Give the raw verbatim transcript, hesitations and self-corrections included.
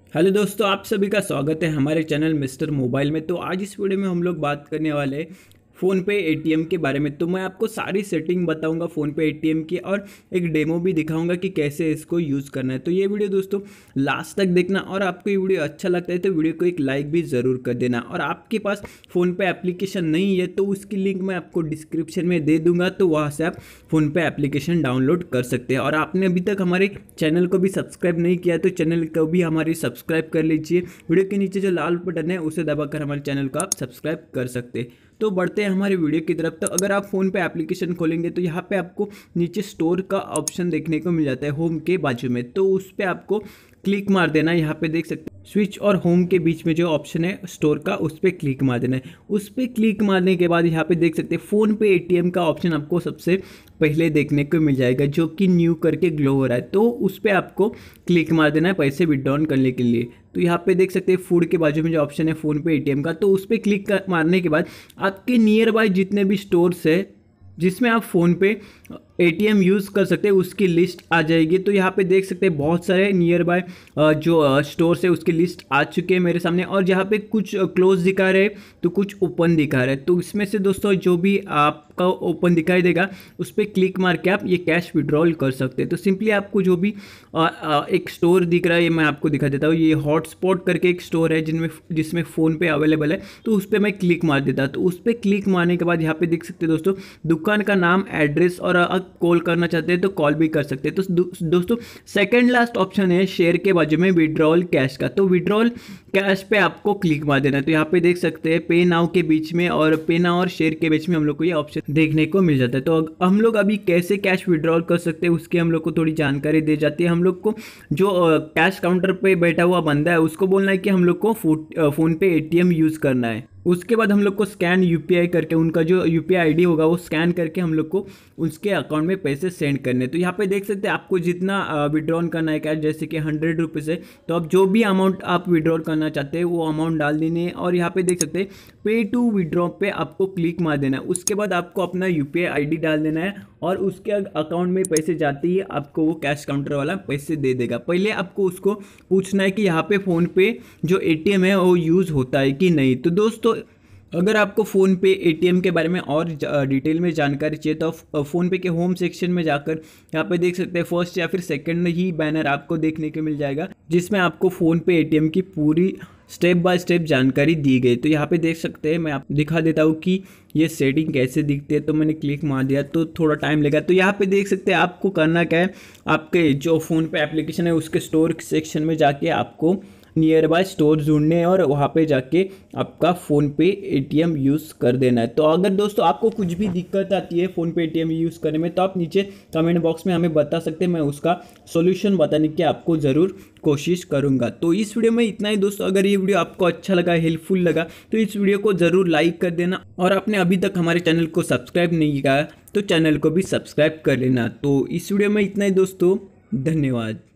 Hello दोस्तों, आप सभी का स्वागत है हमारे चैनल मिस्टर मोबाइल में। तो आज इस वीडियो में हम लोग बात करने वाले हैं फ़ोनपे एटीएम के बारे में। तो मैं आपको सारी सेटिंग बताऊंगा फ़ोनपे एटीएम की और एक डेमो भी दिखाऊंगा कि कैसे इसको यूज़ करना है। तो ये वीडियो दोस्तों लास्ट तक देखना, और आपको ये वीडियो अच्छा लगता है तो वीडियो को एक लाइक भी ज़रूर कर देना। और आपके पास फ़ोनपे एप्लीकेशन नहीं है तो उसकी लिंक मैं आपको डिस्क्रिप्शन में दे दूंगा, तो वहाँ से आप फ़ोनपे एप्लीकेशन डाउनलोड कर सकते हैं। और आपने अभी तक हमारे चैनल को भी सब्सक्राइब नहीं किया तो चैनल को भी हमारी सब्सक्राइब कर लीजिए। वीडियो के नीचे जो लाल बटन है उसे दबाकर हमारे चैनल को आप सब्सक्राइब कर सकते हैं। तो बढ़ते हैं हमारे वीडियो की तरफ। तो अगर आप फ़ोन पे एप्लीकेशन खोलेंगे तो यहाँ पे आपको नीचे स्टोर का ऑप्शन देखने को मिल जाता है होम के बाजू में। तो उस पर आपको क्लिक मार देना है। यहाँ पे देख सकते हैं स्विच और होम के बीच में जो ऑप्शन है स्टोर का, उस पर क्लिक मार देना है। उस पर क्लिक मारने के बाद यहाँ पे देख सकते हैं फ़ोन पे एटीएम का ऑप्शन आपको सबसे पहले देखने को मिल जाएगा, जो कि न्यू करके ग्लो हो रहा है। तो उस पर आपको क्लिक मार देना है पैसे विड्रॉल करने के लिए। तो यहाँ पे देख सकते हैं फूड के बाजू में जो ऑप्शन है फ़ोन पे एटीएम का, तो उस पर क्लिक मारने के बाद आपके नियर बाय जितने भी स्टोर्स है जिसमें आप फ़ोन पे एटीएम यूज़ कर सकते हैं उसकी लिस्ट आ जाएगी। तो यहाँ पे देख सकते हैं बहुत सारे नियर बाय जो स्टोर्स है उसकी लिस्ट आ चुके हैं मेरे सामने। और जहाँ पे कुछ क्लोज दिखा रहे तो कुछ ओपन दिखा रहे, तो इसमें से दोस्तों जो भी आपका ओपन दिखाई देगा उस पर क्लिक मार के आप ये कैश विड्रॉल कर सकते हैं। तो सिंपली आपको जो भी आ, आ, एक स्टोर दिख रहा है, ये मैं आपको दिखा देता हूँ। ये हॉटस्पॉट करके एक स्टोर है जिनमें जिसमें फ़ोन पे अवेलेबल है, तो उस पर मैं क्लिक मार देता। तो उस पर क्लिक मारने के बाद यहाँ पे देख सकते हैं दोस्तों दुकान का नाम, एड्रेस, और कॉल करना चाहते हैं तो कॉल भी कर सकते हैं। तो दो, दोस्तों सेकंड लास्ट ऑप्शन है शेयर के बाजू में विड्रॉल कैश का। तो विड्रॉल कैश पे आपको क्लिक मार देना है। तो यहाँ पे देख सकते हैं पे नाउ के बीच में और पे नाउ और शेयर के बीच में हम लोग को ये ऑप्शन देखने को मिल जाता है। तो हम लोग अभी कैसे कैश विड्रॉल कर सकते हैं उसकी हम लोग को थोड़ी जानकारी दी जाती है। हम लोग को जो कैश काउंटर पे बैठा हुआ बंदा है उसको बोलना है कि हम लोग को फोन पे एटीएम यूज़ करना है। उसके बाद हम लोग को स्कैन यूपीआई करके, उनका जो यूपीआई आईडी होगा वो स्कैन करके हम लोग को उसके अकाउंट में पैसे सेंड करने। तो यहाँ पे देख सकते हैं आपको जितना विड्रॉल करना है कैश, जैसे कि हंड्रेड रुपीज़ है तो आप जो भी अमाउंट आप विड्रॉल करना चाहते हैं वो अमाउंट डाल देनी है। और यहाँ पे देख सकते हैं पे टू विड्रॉ पे आपको क्लिक मार देना है। उसके बाद आपको अपना यूपीआई आईडी डाल देना है और उसके अकाउंट में पैसे जाते ही आपको वो कैश काउंटर वाला पैसे दे देगा। पहले आपको उसको पूछना है कि यहाँ पे फ़ोन पे जो एटीएम है वो यूज़ होता है कि नहीं। तो दोस्तों अगर आपको फ़ोन पे एटीएम के बारे में और डिटेल में जानकारी चाहिए तो फ़ोन पे के होम सेक्शन में जाकर यहाँ पे देख सकते हैं फर्स्ट या फिर सेकंड ही बैनर आपको देखने को मिल जाएगा जिसमें आपको फ़ोन पे एटीएम की पूरी स्टेप बाय स्टेप जानकारी दी गई। तो यहाँ पे देख सकते हैं, मैं आपको दिखा देता हूँ कि ये सेटिंग कैसे दिखती है। तो मैंने क्लिक मार दिया तो थोड़ा टाइम लगा। तो यहाँ पे देख सकते हैं आपको करना क्या है, आपके जो फ़ोन पे एप्लीकेशन है उसके स्टोर सेक्शन में जाके आपको नियर बाय स्टोर ढूंढने और वहाँ पे जाके आपका फ़ोन पे एटीएम यूज़ कर देना है। तो अगर दोस्तों आपको कुछ भी दिक्कत आती है फ़ोन पे एटीएम यूज़ करने में तो आप नीचे कमेंट बॉक्स में हमें बता सकते हैं, मैं उसका सॉल्यूशन बताने की आपको ज़रूर कोशिश करूँगा। तो इस वीडियो में इतना ही दोस्तों। अगर ये वीडियो आपको अच्छा लगा, हेल्पफुल लगा तो इस वीडियो को ज़रूर लाइक कर देना, और आपने अभी तक हमारे चैनल को सब्सक्राइब नहीं किया तो चैनल को भी सब्सक्राइब कर लेना। तो इस वीडियो में इतना ही दोस्तों, धन्यवाद।